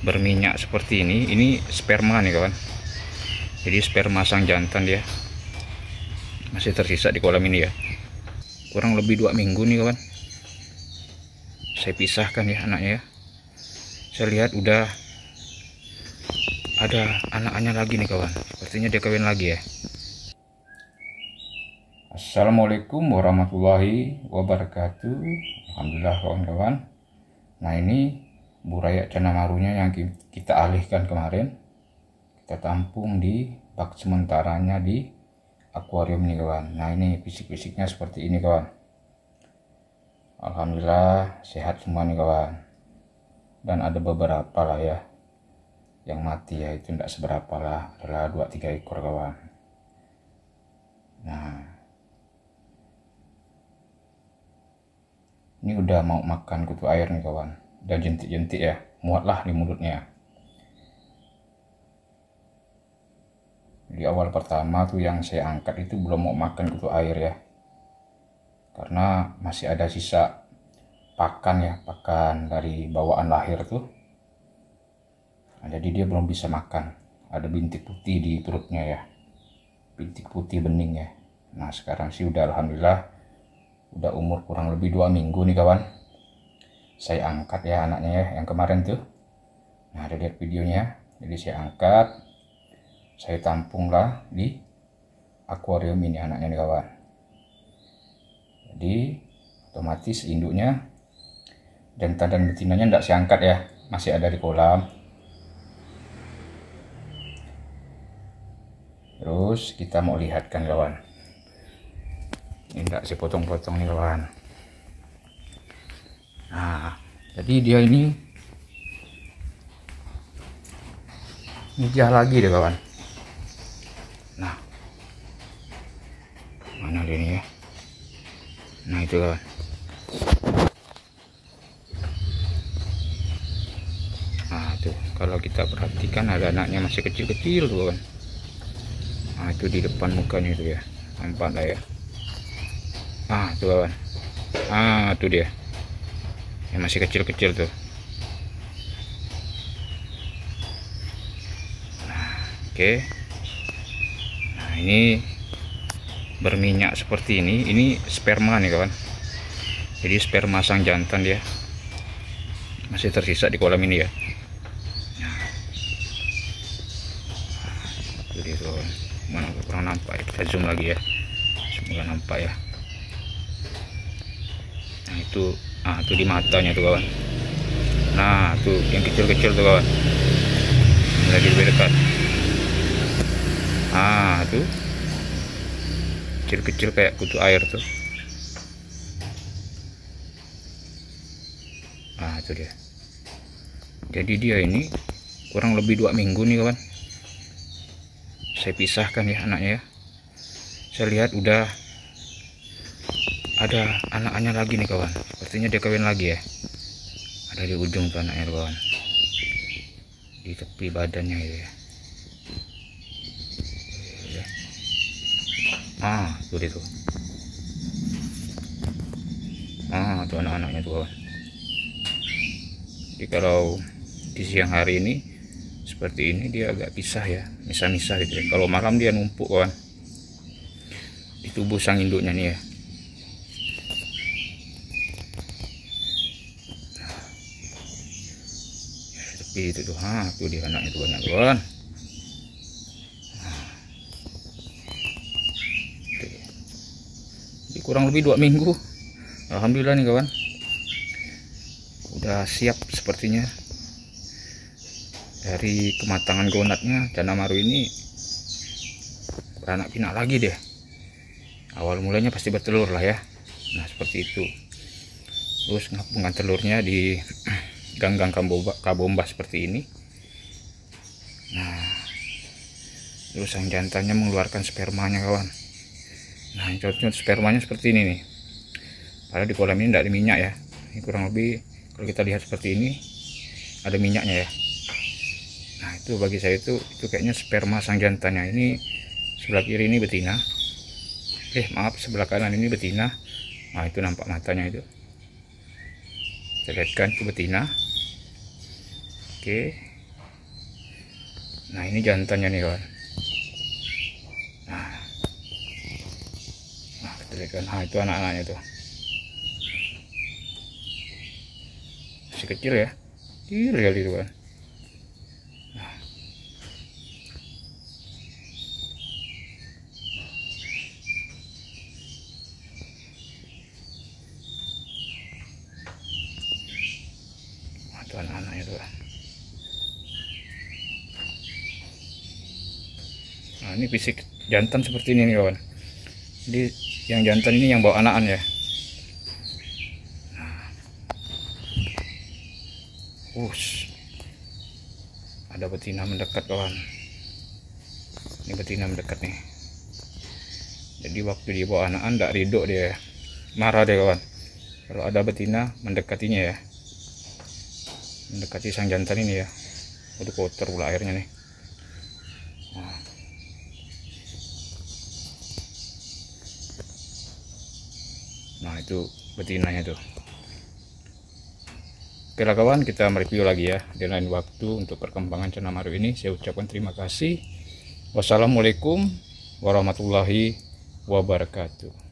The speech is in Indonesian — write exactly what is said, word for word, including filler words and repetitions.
berminyak seperti ini, ini sperma nih kawan. Jadi sperma sang jantan dia masih tersisa di kolam ini ya. Kurang lebih dua minggu nih kawan. Saya pisahkan ya anaknya ya. Saya lihat udah ada anak-anaknya lagi nih kawan. Sepertinya dia kawin lagi ya. Assalamualaikum warahmatullahi wabarakatuh. Alhamdulillah kawan-kawan. Nah ini burayak canamarunya yang kita alihkan kemarin. Kita tampung di bak sementaranya di akuarium nih kawan. Nah ini fisik-fisiknya seperti ini kawan. Alhamdulillah sehat semua nih kawan. Dan ada beberapa lah ya yang mati ya, itu tidak seberapa lah, adalah dua tiga ekor kawan. Nah ini udah mau makan kutu air nih kawan, dan jentik-jentik ya, muatlah di mulutnya. Di awal pertama tuh yang saya angkat itu belum mau makan kutu air ya, karena masih ada sisa pakan ya, pakan dari bawaan lahir tuh. Nah, jadi dia belum bisa makan, ada bintik putih di perutnya ya, bintik putih bening ya. Nah sekarang sih udah alhamdulillah udah umur kurang lebih dua minggu nih kawan. Saya angkat ya anaknya ya, yang kemarin tuh. Nah ada lihat videonya. Jadi saya angkat, saya tampung lah di akuarium ini anaknya nih kawan. Jadi otomatis induknya jantan dan betinanya tidak saya angkat ya, masih ada di kolam. Terus kita mau lihatkan kawan. Ini enggak saya potong-potong nih kawan. Nah jadi dia ini nikah lagi deh kawan. Nah mana dia nih ya. Nah itu kawan. Nah tuh kalau kita perhatikan ada anaknya masih kecil-kecil tuh kawan. Nah itu di depan mukanya itu ya, nampak lah ya. Ah tuh kawan. Ah tuh dia yang masih kecil-kecil tuh. Nah, oke. Nah ini berminyak seperti ini, ini sperma nih kawan. Jadi sperma sang jantan dia masih tersisa di kolam ini ya. Nah, itu dia kawan. Mana kurang nampak ya, kita zoom lagi ya, semoga nampak ya. Nah itu, ah itu di matanya tuh kawan. Nah tuh yang kecil-kecil tuh kawan, lagi lebih dekat. Ah tuh kecil-kecil kayak kutu air tuh. Ah itu dia. Jadi dia ini kurang lebih dua minggu nih kawan. Saya pisahkan ya anaknya ya. Saya lihat udah ada anak-anaknya lagi nih kawan. Sepertinya dia kawin lagi ya. Ada di ujung tuh anaknya kawan, di tepi badannya gitu ya. Ah tuh dia tuh. Ah tuh anak-anaknya tuh kawan. Jadi kalau di siang hari ini seperti ini dia agak pisah ya, misah-misah gitu ya. Kalau malam dia numpuk kawan di tubuh sang induknya nih ya. Tapi itu tuh, ha tuh dia anaknya tuh banyak kawan. Jadi kurang lebih dua minggu. Alhamdulillah nih kawan, udah siap sepertinya. Dari kematangan gonatnya canamaru ini beranak pinak lagi deh. Awal mulanya pasti bertelur lah ya. Nah seperti itu. Terus ngabungan telurnya di ganggang kabomba seperti ini. Nah terus sang jantannya mengeluarkan spermanya kawan. Nah contohnya spermanya seperti ini nih. Padahal di kolam ini tidak ada minyak ya. Ini kurang lebih kalau kita lihat seperti ini ada minyaknya ya. Nah itu bagi saya itu itu kayaknya sperma sang jantannya. Ini sebelah kiri ini betina, eh maaf sebelah kanan ini betina. Nah itu nampak matanya itu, saya lihatkan itu betina. Oke, Nah ini jantannya nih kawan. Nah, nah kita lihat kan, nah itu anak-anaknya tuh masih kecil ya, kecil kali itu kan. Nah, nah itu anak-anaknya tuh. Nah ini fisik jantan seperti ini nih kawan. Jadi yang jantan ini yang bawa anakan ya. Nah, ush, ada betina mendekat kawan. Ini betina mendekat nih. Jadi waktu dia bawa anakan tidak ridho dia, marah deh kawan. Kalau ada betina mendekatinya ya, mendekati sang jantan ini ya. Waduh kotor pula airnya nih. Nah. Nah itu betinanya tuh. Oke lah kawan, kita mereview lagi ya di lain waktu untuk perkembangan Cana Maru ini. Saya ucapkan terima kasih. Wassalamualaikum warahmatullahi wabarakatuh.